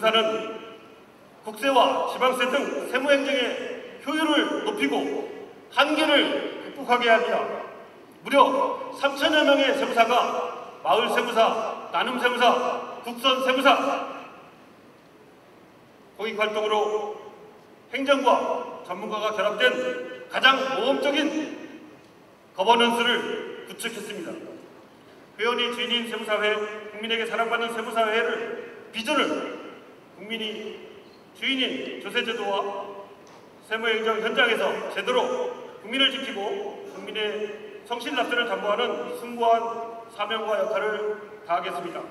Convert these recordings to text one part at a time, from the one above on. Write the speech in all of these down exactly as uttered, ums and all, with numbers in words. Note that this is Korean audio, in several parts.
세무사는 국세와 지방세 등 세무행정의 효율을 높이고 한계를 극복하게 하며 무려 삼천여 명의 세무사가 마을 세무사, 나눔 세무사, 국선 세무사, 공익활동으로 행정과 전문가가 결합된 가장 모험적인 거버넌스를 구축했습니다. 회원이 주인인 세무사회, 국민에게 사랑받는 세무사회를 비전을 국민이 주인인 조세제도와 세무행정 현장에서 제대로 국민을 지키고 국민의 성실납세를 담보하는 숭고한 사명과 역할을 다하겠습니다.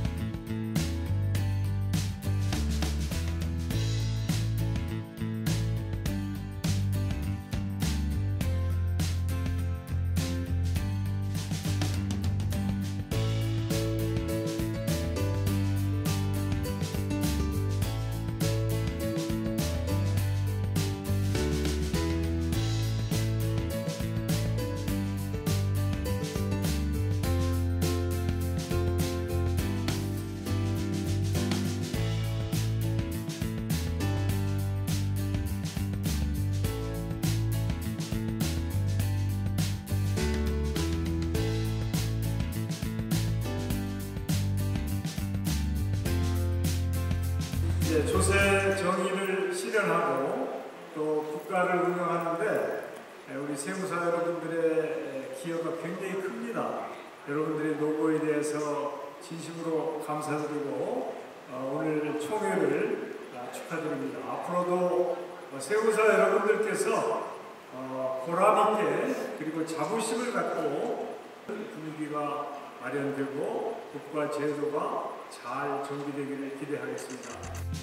이제 조세 정의를 실현하고 또 국가를 운영하는데 우리 세무사 여러분들의 기여가 굉장히 큽니다. 여러분들의 노고에 대해서 진심으로 감사드리고 오늘 총회를 축하드립니다. 앞으로도 세무사 여러분들께서 보람있게 그리고 자부심을 갖고 분위기가 마련되고 국가 제도가 잘 정비되기를 기대하겠습니다.